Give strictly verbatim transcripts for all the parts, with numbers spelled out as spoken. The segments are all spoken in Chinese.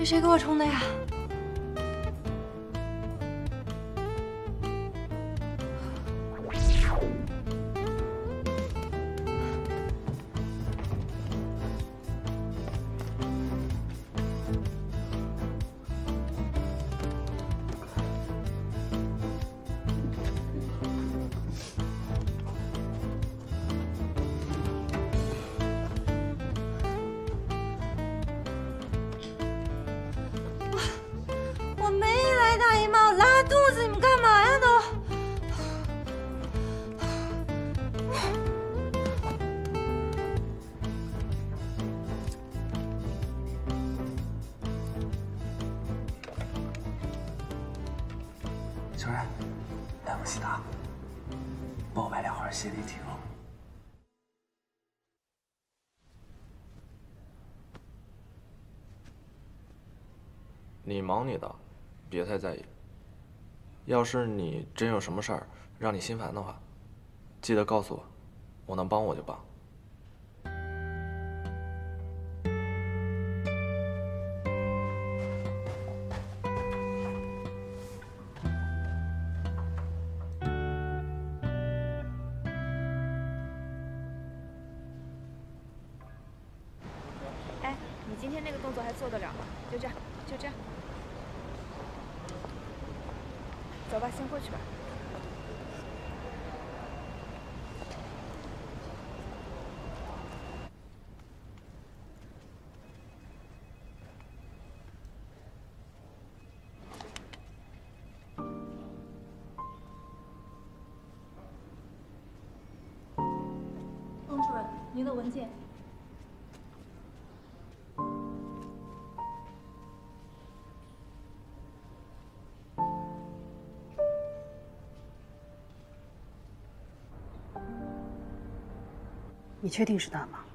这谁给我冲的呀？ 秋然，来我西达，帮我买两盒谢丽婷。 你忙你的，别太在意。要是你真有什么事儿让你心烦的话，记得告诉我，我能帮我就帮。 今天那个动作还做得了吗？就这样，就这样。走吧，先过去吧。 孟主任，您的文件。 你确定是他吗？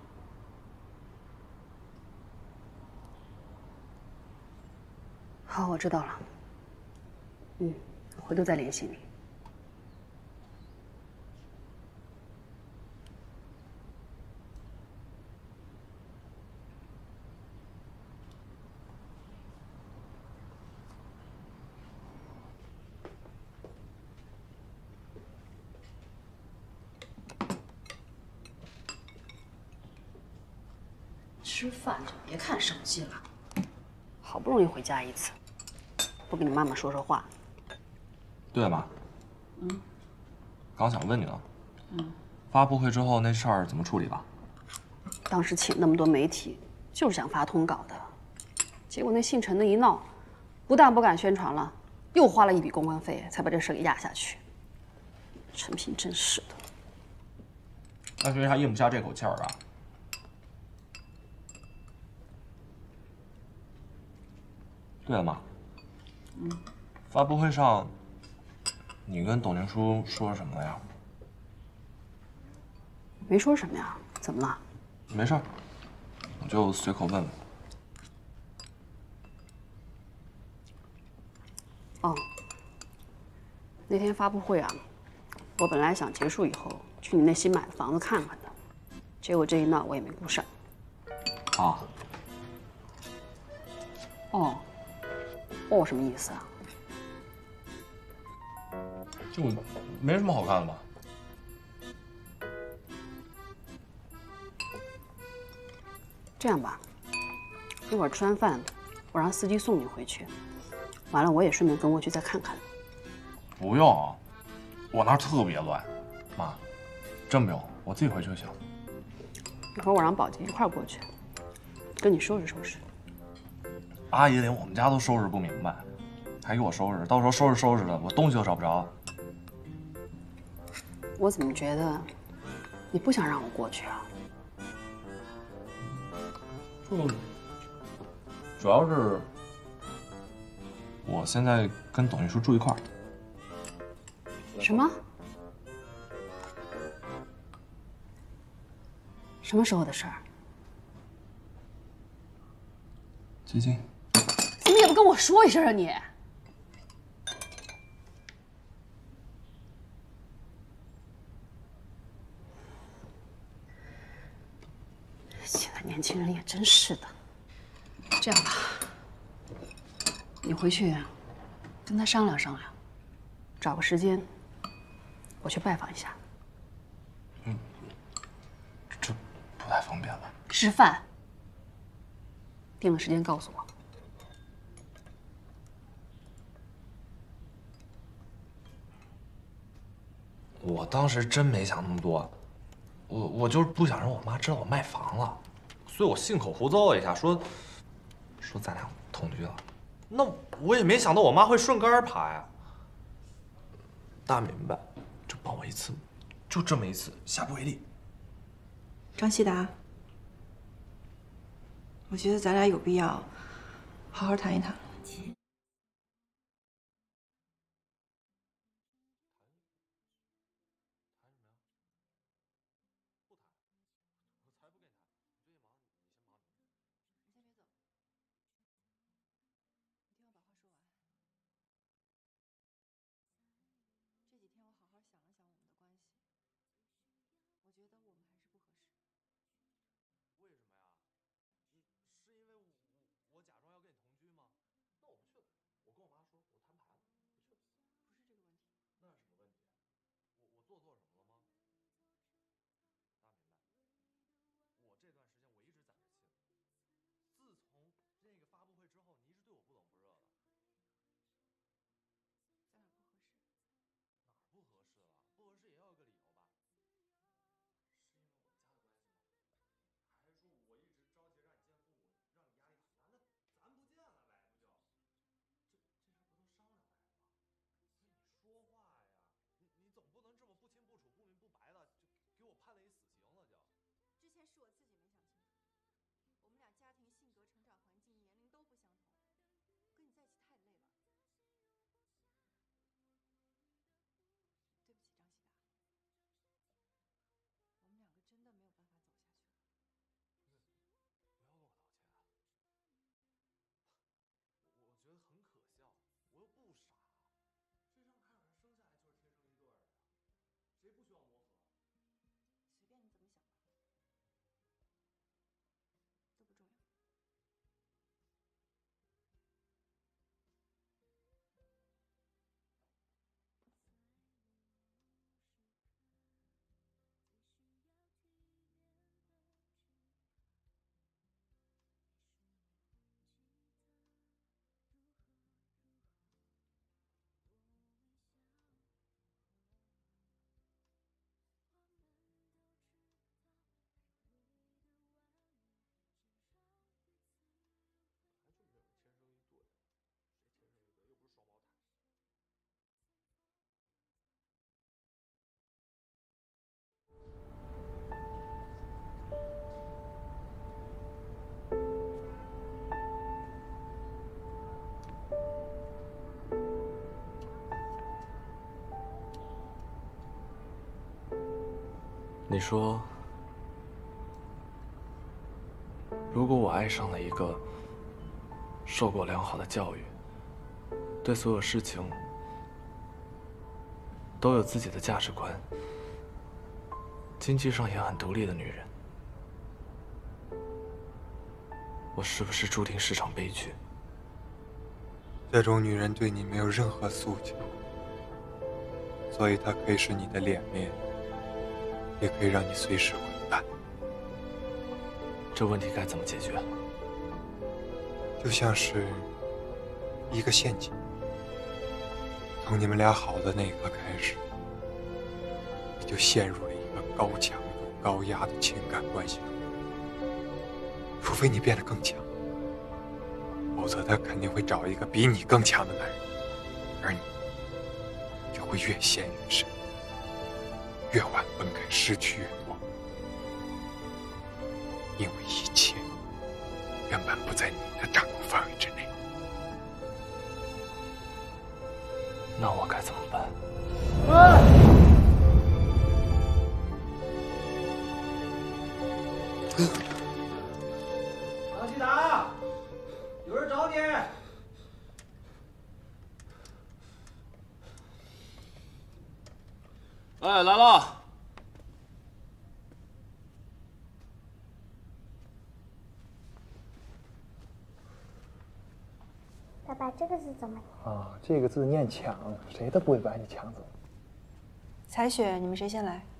好，我知道了。嗯，回头再联系你。吃饭就别看手机了。好不容易回家一次，不跟你妈妈说说话。 对了，妈。 嗯。 刚想问你呢。 嗯。 发布会之后那事儿怎么处理的？ 当时请那么多媒体，就是想发通稿的，结果那姓陈的一闹，不但不敢宣传了，又花了一笔公关费，才把这事给压下去。陈平真是的。 那是因为他咽不下这口气儿啊。 对了，妈。 嗯。 发布会上，你跟董宁书说什么了呀？ 没说什么呀，怎么了？ 没事儿，我就随口问问。 哦。那天发布会啊，我本来想结束以后去你那新买的房子看看的，结果这一闹我也没顾上。 啊。 哦。 哦，什么意思啊？ 就没什么好看的吧？ 这样吧，一会儿吃完饭，我让司机送你回去，完了我也顺便跟过去再看看。 不用啊，我那儿特别乱，妈，真不用，我自己回去就行。 一会儿我让宝洁一块儿过去，跟你收拾收拾。 阿姨连我们家都收拾不明白，还给我收拾，到时候收拾收拾的，我东西都找不着。 我怎么觉得你不想让我过去啊？ 就主要是我现在跟董秘书住一块儿。 什么？什么时候的事儿？ 最近。 怎么也不跟我说一声啊你！现在年轻人也真是的。这样吧， 你回去跟他商量商量，找个时间，我去拜访一下。 嗯，这不太方便吧？ 吃饭。定了时间告诉我。 我当时真没想那么多，我我就是不想让我妈知道我卖房了，所以我信口胡诌了一下，说说咱俩同居了。那我也没想到我妈会顺杆爬呀。大明白，就帮我一次，就这么一次，下不为例。 张希达，我觉得咱俩有必要好好谈一谈。 你说，如果我爱上了一个受过良好的教育，对所有事情都有自己的价值观，经济上也很独立的女人，我是不是注定是场悲剧？ 这种女人对你没有任何诉求，所以她可以是你的脸面，也可以让你随时滚蛋。 这问题该怎么解决？ 就像是一个陷阱，从你们俩好的那一刻开始，你就陷入了一个高强度、高压的情感关系中。除非你变得更强，否则他肯定会找一个比你更强的男人，而你就会越陷越深，越晚分开，失去越多，因为一切原本不在你的掌控范围之内。 那我该怎么办？ 张希达，有人找你。 哎，来了。 爸爸这个字怎么念？ 啊，这个字念抢，谁都不会把你抢走。 采雪，你们谁先来？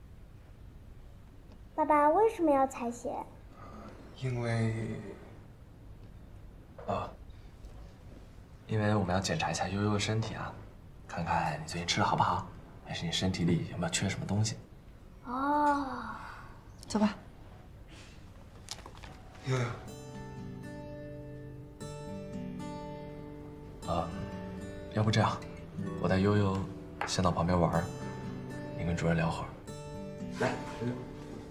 爸爸为什么要采血？ 因为， 啊，因为我们要检查一下悠悠的身体啊，看看你最近吃的好不好，还是你身体里有没有缺什么东西。 哦， 走吧。 悠悠， 啊，要不这样，我带悠悠先到旁边玩，你跟主任聊会儿。来，悠悠。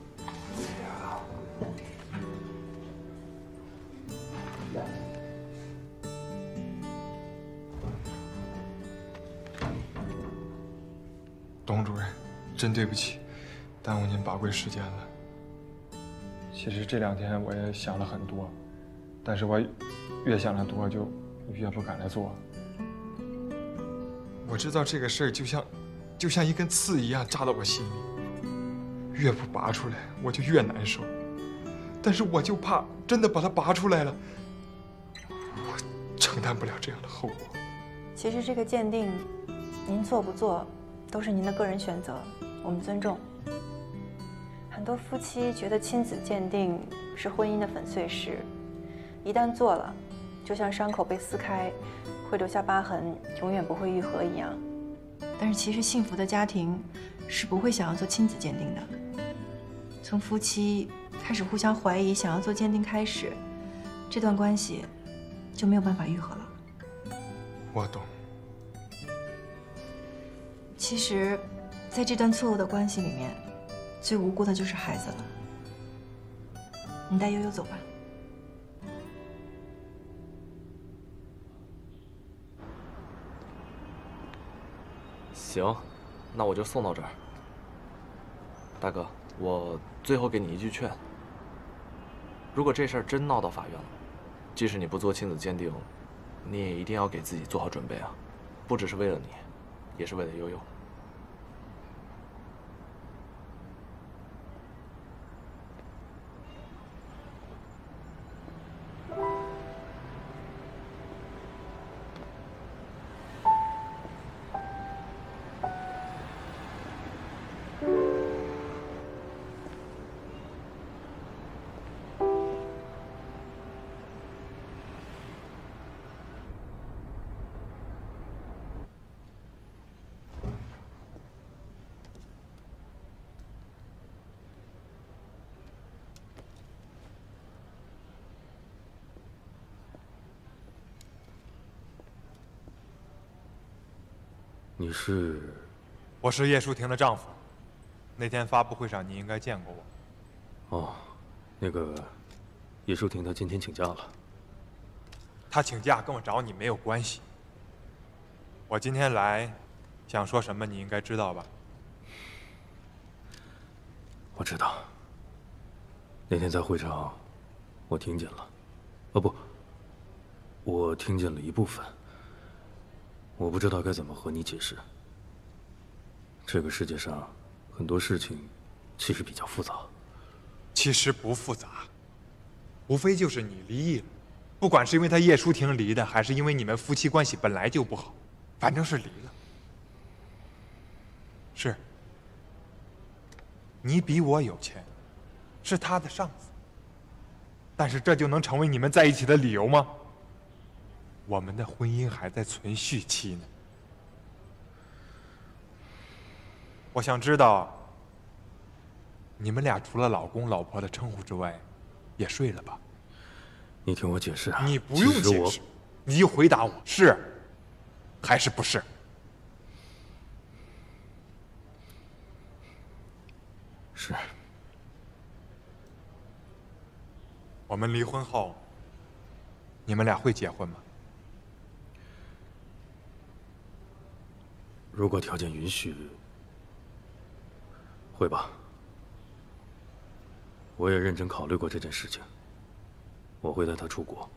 董主任，真对不起，耽误您宝贵时间了。其实这两天我也想了很多，但是我越想的多，就越不敢来做。我知道这个事儿就像，就像一根刺一样扎到我心里，越不拔出来我就越难受。但是我就怕真的把它拔出来了，我承担不了这样的后果。 其实这个鉴定，您做不做？都是您的个人选择，我们尊重。很多夫妻觉得亲子鉴定是婚姻的粉碎石，一旦做了，就像伤口被撕开，会留下疤痕，永远不会愈合一样。但是其实幸福的家庭是不会想要做亲子鉴定的。从夫妻开始互相怀疑，想要做鉴定开始，这段关系就没有办法愈合了。 我懂。 其实，在这段错误的关系里面，最无辜的就是孩子了。你带悠悠走吧。 行，那我就送到这儿。大哥，我最后给你一句劝：如果这事儿真闹到法院了，即使你不做亲子鉴定，你也一定要给自己做好准备啊，不只是为了你，也是为了悠悠。 你是？ 我是叶舒婷的丈夫。那天发布会上你应该见过我。 哦，那个叶舒婷她今天请假了。 她请假跟我找你没有关系。我今天来，想说什么你应该知道吧？ 我知道。那天在会上，我听见了。哦不，我听见了一部分。我不知道该怎么和你解释。这个世界上很多事情其实比较复杂。 其实不复杂，无非就是你离异了，不管是因为他叶舒婷离的，还是因为你们夫妻关系本来就不好，反正是离了。是，你比我有钱，是他的上司，但是这就能成为你们在一起的理由吗？我们的婚姻还在存续期呢。我想知道，你们俩除了老公老婆的称呼之外，也睡了吧？ 你听我解释啊。 你不用解释，你就回答我是还是不是。 是。 我们离婚后，你们俩会结婚吗？ 如果条件允许，会吧。我也认真考虑过这件事情，我会带他出国，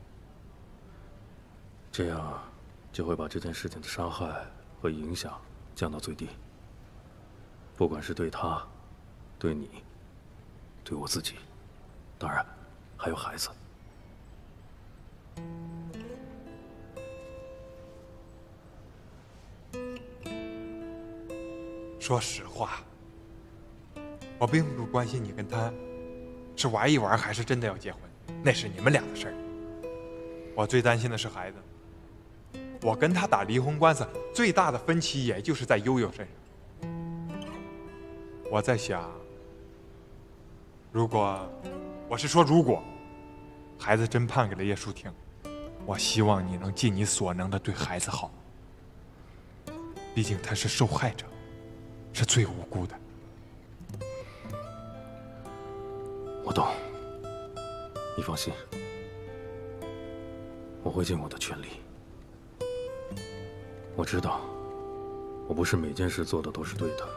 这样就会把这件事情的伤害和影响降到最低。不管是对他、对你、对我自己，当然还有孩子。 说实话，我并不关心你跟他是玩一玩，还是真的要结婚，那是你们俩的事儿。我最担心的是孩子。我跟他打离婚官司，最大的分歧也就是在悠悠身上。我在想，如果，我是说如果，孩子真判给了叶舒婷，我希望你能尽你所能的对孩子好。毕竟他是受害者，是最无辜的。 我懂，你放心，我会尽我的全力。我知道，我不是每件事做的都是对的，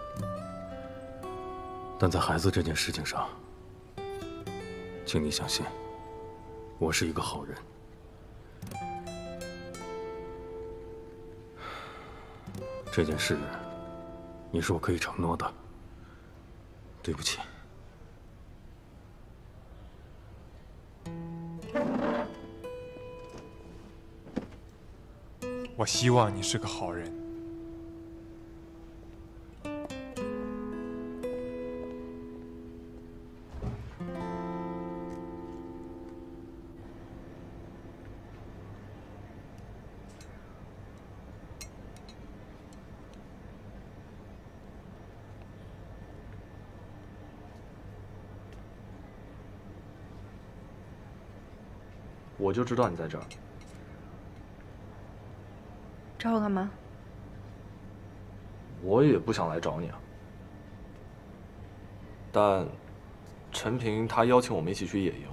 但在孩子这件事情上，请你相信，我是一个好人。这件事，你是我可以承诺的。对不起。 我希望你是个好人。 我就知道你在这儿。 找我干嘛？ 我也不想来找你啊。但陈平他邀请我们一起去野营。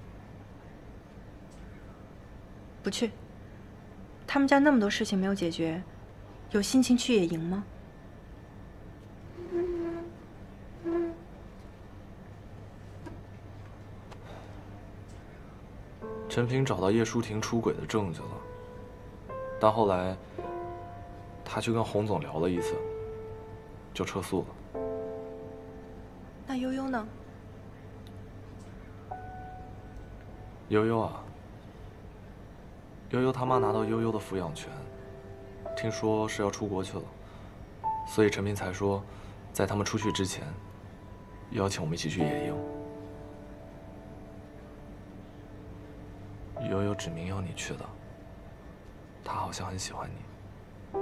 不去。他们家那么多事情没有解决，有心情去野营吗？ 陈平找到叶舒婷出轨的证据了，但后来他去跟洪总聊了一次，就撤诉了。 那悠悠呢？ 悠悠啊，悠悠他妈拿到悠悠的抚养权，听说是要出国去了，所以陈平才说，在他们出去之前，邀请我们一起去野营。悠悠指明要你去的，他好像很喜欢你。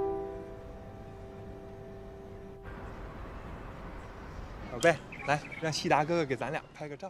宝贝，来，让西达哥哥给咱俩拍个照。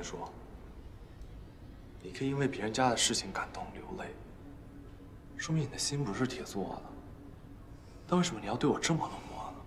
说，你可以因为别人家的事情感动流泪，说明你的心不是铁做的。但为什么你要对我这么冷漠呢？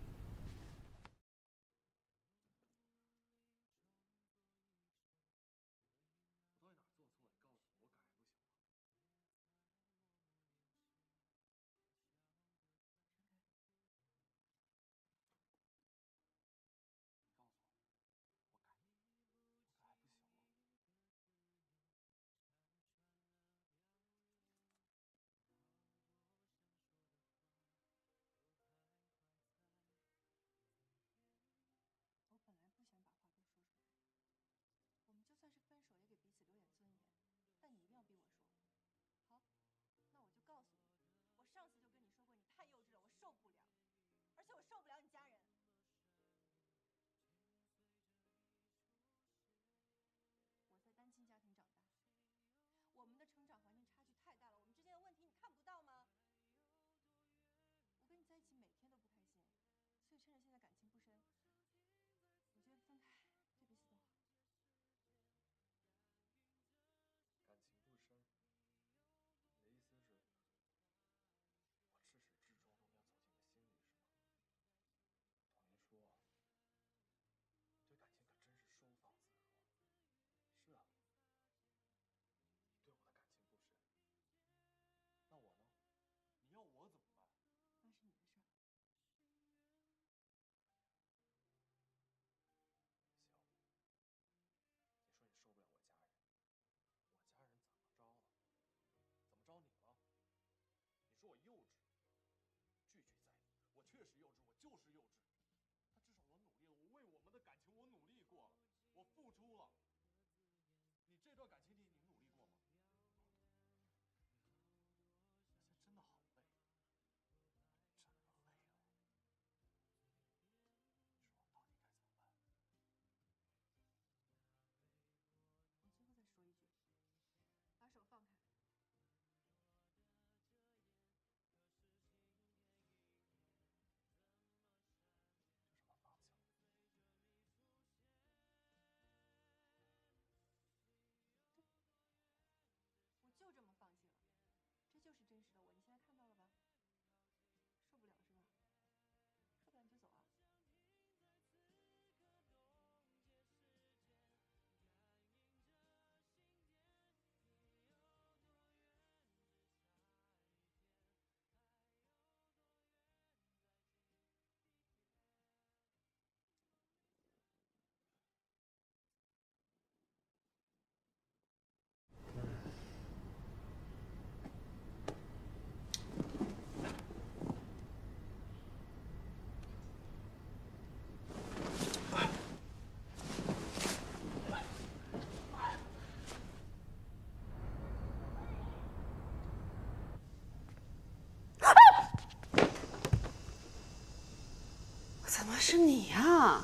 怎么是你呀？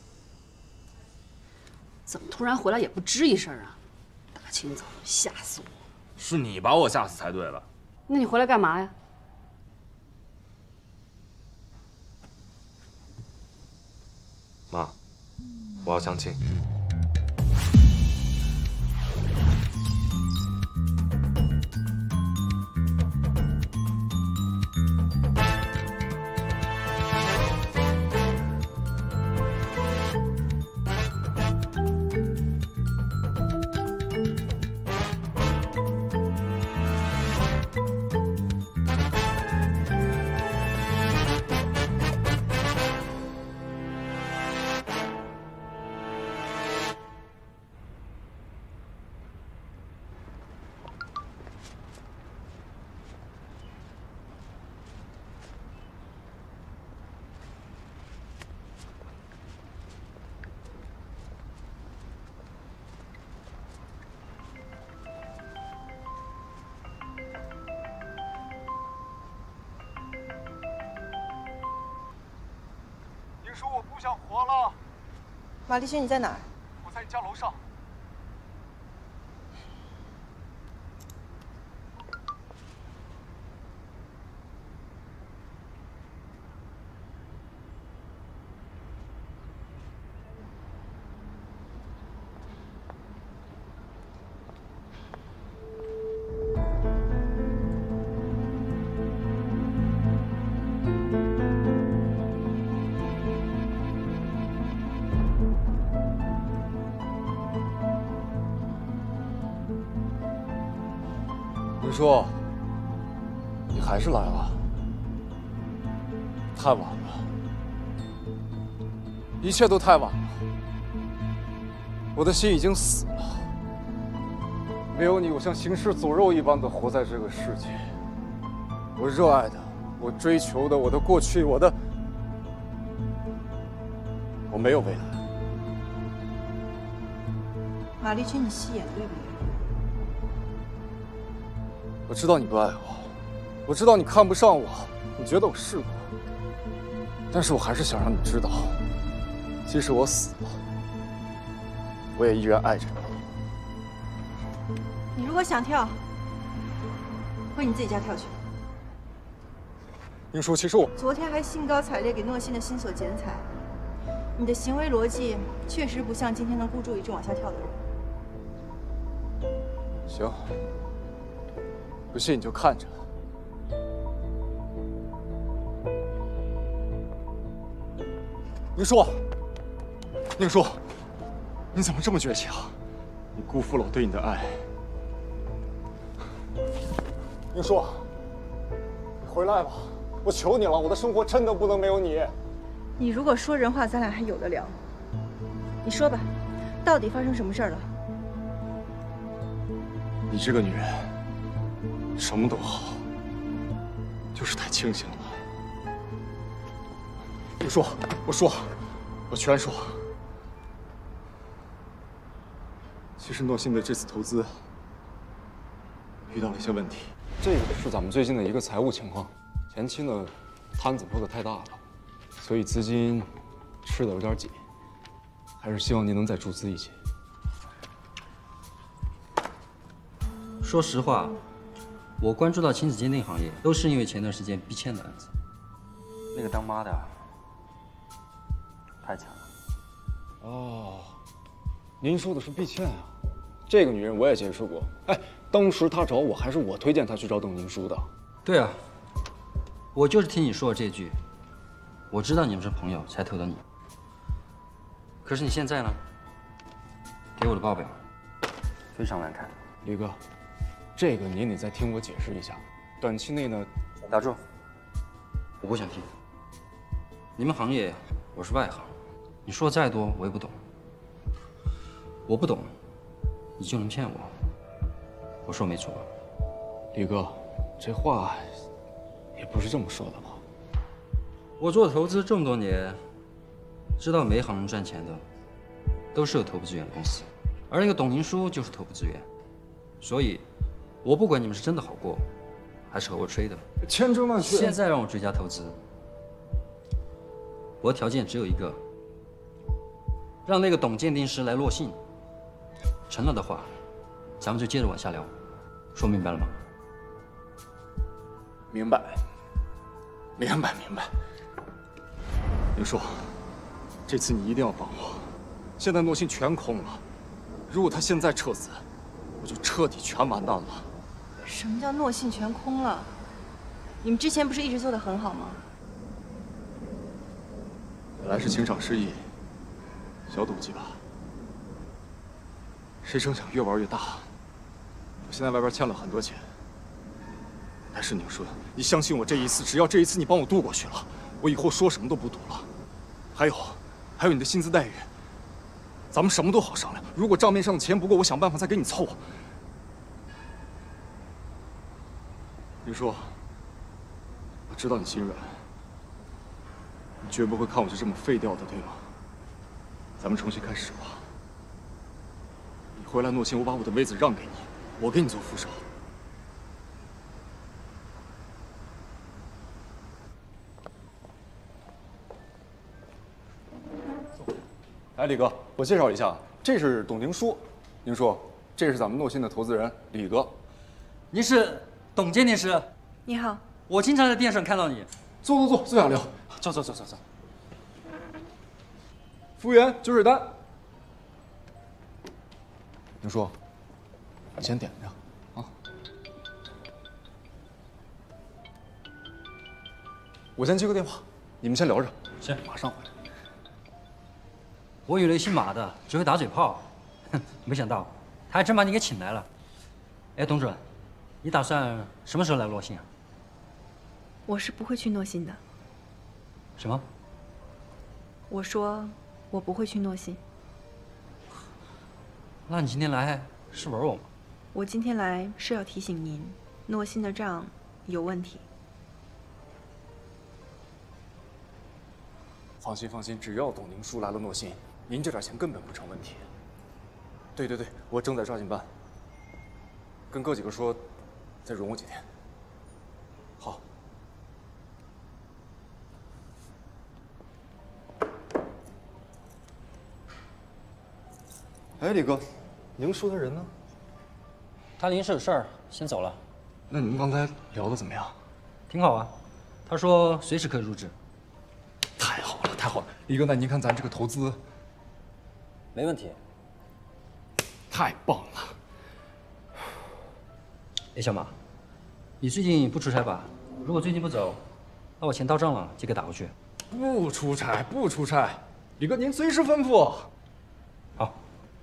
怎么突然回来也不吱一声啊？大清早吓死我！ 是你把我吓死才对的。 那你回来干嘛呀？ 妈，我要相亲。 说我不想活了。 马立勋，你在哪儿？ 我在你家楼上。 宁叔，你还是来了，太晚了，一切都太晚了。我的心已经死了，没有你，我像行尸走肉一般的活在这个世界。我热爱的，我追求的，我的过去，我的，我没有未来。 马立军，你戏演对不对？ 我知道你不爱我，我知道你看不上我，你觉得我是个，但是我还是想让你知道，即使我死了，我也依然爱着你。 你如果想跳，回你自己家跳去。 宁叔，其实我昨天还兴高采烈给诺信的新所剪彩，你的行为逻辑确实不像今天能孤注一掷往下跳的人。 行，不信你就看着。宁叔，宁叔，你怎么这么倔强？你辜负了我对你的爱。宁叔，你回来吧，我求你了，我的生活真的不能没有你。 你如果说人话，咱俩还有的聊。你说吧，到底发生什么事儿了？ 你这个女人，什么都好，就是太清醒了。你说，我说，我全说。其实诺信的这次投资遇到了一些问题，这个是咱们最近的一个财务情况。前期呢，摊子铺的太大了，所以资金吃的有点紧，还是希望您能再注资一些。 说实话，我关注到亲子鉴定行业，都是因为前段时间毕倩的案子。那个当妈的太惨了。 哦，您说的是毕倩啊？这个女人我也接触过。哎，当时她找我，还是我推荐她去找董宁书的。 对啊，我就是听你说了这句，我知道你们是朋友，才投的你。可是你现在呢？给我的报表非常难看。 李哥，这个您得再听我解释一下。短期内呢， 打住，我不想听。你们行业我是外行，你说再多我也不懂。我不懂，你就能骗我？我说没错吧？ 李哥，这话也不是这么说的吧？ 我做投资这么多年，知道每一行能赚钱的，都是有头部资源的公司，而那个董宁书就是头部资源，所以，我不管你们是真的好过，还是和我吹的， 千真万确。 现在让我追加投资，我的条件只有一个，让那个董鉴定师来落信，成了的话，咱们就接着往下聊，说明白了吗？ 明白，明白，明白。宁叔，这次你一定要帮我。现在诺信全空了，如果他现在撤资，我就彻底全完蛋了。 什么叫诺信全空了？你们之前不是一直做得很好吗？ 本来是情场失意，小赌气吧。谁成想越玩越大。我现在外边欠了很多钱。但是宁叔，你相信我这一次，只要这一次你帮我渡过去了，我以后说什么都不赌了。还有，还有你的薪资待遇，咱们什么都好商量。如果账面上的钱不够，我想办法再给你凑。宁叔，我知道你心软，你绝不会看我就这么废掉的，对吗？咱们重新开始吧。你回来诺信，我把我的位子让给你，我给你做副手。哎，李哥，我介绍一下，这是董宁书。宁叔，这是咱们诺信的投资人李哥。 你是董鉴定师？ 你好， 我经常在电视上看到你。 坐坐坐，坐下聊。坐坐坐坐坐。服务员，酒水单。宁叔，你先点着啊。我先接个电话，你们先聊着。 行， 马上回来。 我以为姓马的只会打嘴炮，哼，没想到他还真把你给请来了。哎，董主任， 你打算什么时候来洛信啊？ 我是不会去诺信的。 什么？ 我说我不会去诺信。 那你今天来是玩我吗？ 我今天来是要提醒您，诺信的账有问题。 放心放心，只要董宁书来了诺信，您这点钱根本不成问题。对对对，我正在抓紧办。跟哥几个说，再容我几天。好。哎，李哥，宁书的人呢？ 他临时有事儿，先走了。 那你们刚才聊的怎么样？ 挺好啊，他说随时可以入职。 太好了，太好了，李哥，那您看咱这个投资， 没问题。 太棒了。 哎，小马，你最近不出差吧？如果最近不走，那我钱到账了就给打过去。 不出差，不出差，李哥您随时吩咐。 好。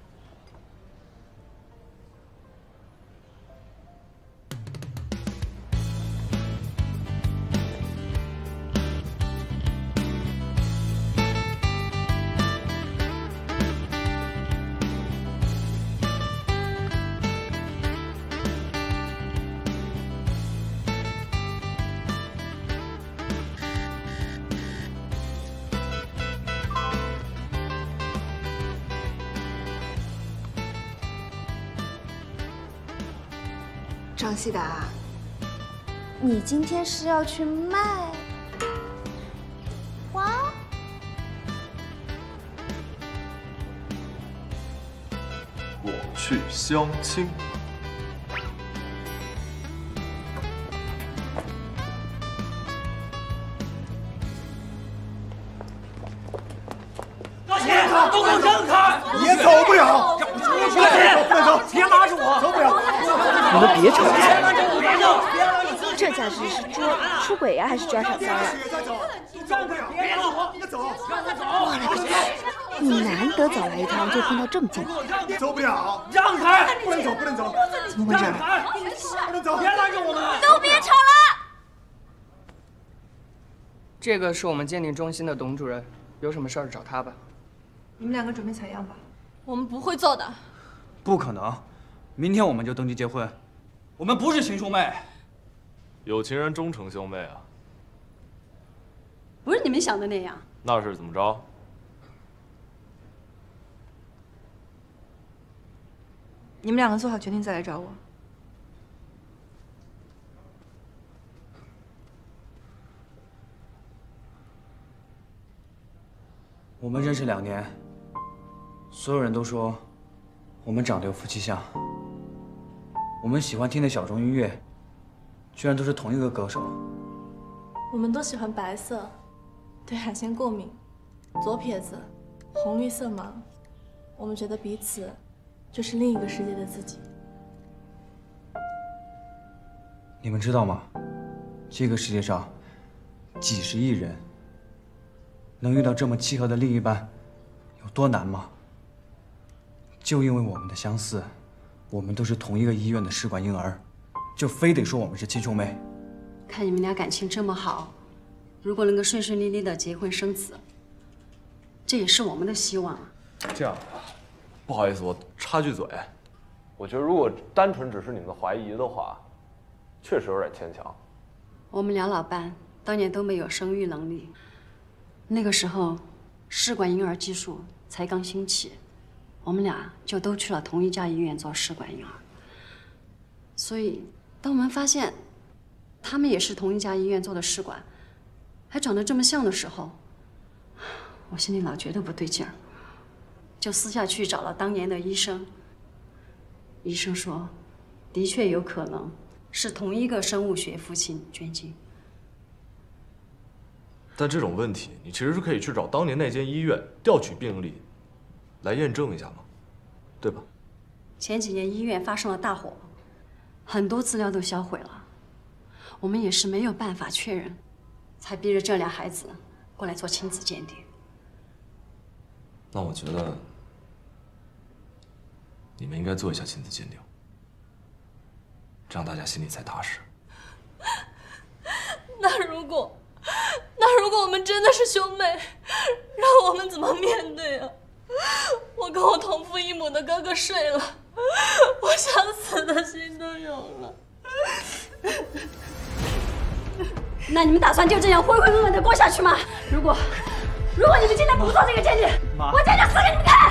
张希达，你今天是要去卖花？ 我去相亲。 大姐，都给我让开！ 也走不了。 大姐，不能走，别拉着我，走不了。 你们别吵架。 别走，别拉着我。 这价值是捉出轨呀，还是抓小三啊？ 别拉我，你走，让我走。 我勒个去！你难得早来一趟，就碰到这么惊喜。 走不了， 让开！ 不能走，不能走。 怎么回事？ 不能走， 别拦着我们！ 都别吵了。 这个是我们鉴定中心的董主任，有什么事儿找他吧。 你们两个准备采样吧。 我们不会做的。 不可能，明天我们就登记结婚。我们不是亲兄妹。 有情人终成兄妹啊。 不是你们想的那样。 那是怎么着？ 你们两个做好决定再来找我。 我们认识两年，所有人都说我们长得有夫妻相。我们喜欢听的小众音乐，居然都是同一个歌手。 我们都喜欢白色，对海鲜过敏，左撇子，红绿色盲。我们觉得彼此就是另一个世界的自己。 你们知道吗？这个世界上几十亿人，能遇到这么契合的另一半，有多难吗？就因为我们的相似，我们都是同一个医院的试管婴儿，就非得说我们是亲兄妹。 看你们俩感情这么好，如果能够顺顺利利的结婚生子，这也是我们的希望啊。 这样，不好意思，我插句嘴，我觉得如果单纯只是你们的怀疑的话，确实有点牵强。 我们俩老伴当年都没有生育能力，那个时候试管婴儿技术才刚兴起，我们俩就都去了同一家医院做试管婴儿。所以，当我们发现他们也是同一家医院做的试管，还长得这么像的时候，我心里老觉得不对劲儿，就私下去找了当年的医生。医生说，的确有可能是同一个生物学父亲捐精。 但这种问题，你其实是可以去找当年那间医院调取病历，来验证一下嘛，对吧？ 前几年医院发生了大火，很多资料都销毁了，我们也是没有办法确认，才逼着这俩孩子过来做亲子鉴定。 那我觉得你们应该做一下亲子鉴定。 这样大家心里才踏实。 那如果，那如果我们真的是兄妹，让我们怎么面对啊？我跟我同父异母的哥哥睡了，我想死的心都有了。 那你们打算就这样浑浑噩噩的过下去吗？如果，如果你们今天不做这个鉴定，我坚决死给你们看！